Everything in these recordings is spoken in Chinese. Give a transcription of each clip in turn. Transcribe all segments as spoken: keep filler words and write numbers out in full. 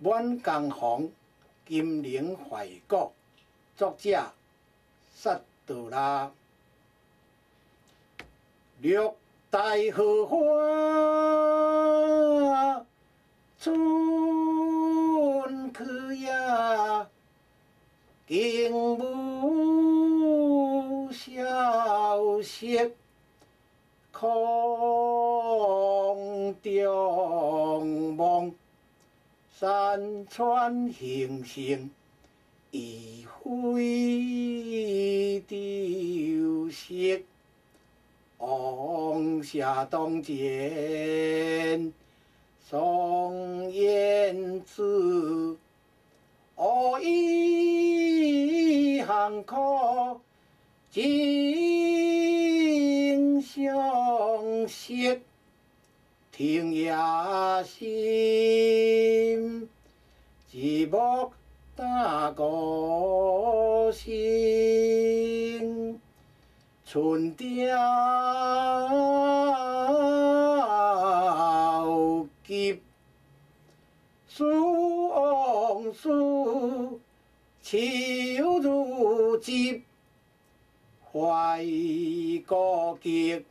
满江红，金陵怀古，作者萨杜拉。绿带荷花，春去也，景物萧瑟，空中梦。山川形成，已非丢失。王舍当前，松烟子，乌衣行苦，今相识。听夜心，寂寞大歌声，春调急，思往事，秋如织，怀故极。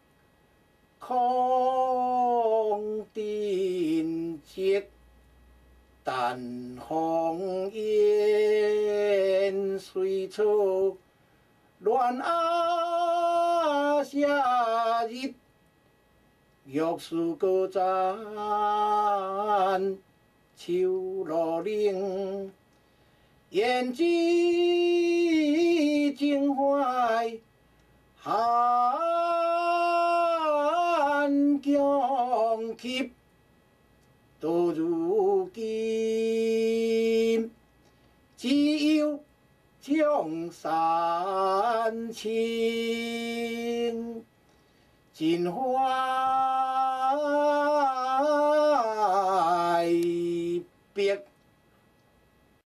空定寂，但红颜随处，乱压夏日，玉树高瞻秋落冷，胭脂尽怀。寒江曲，到如今，只有江山青，尽怀别。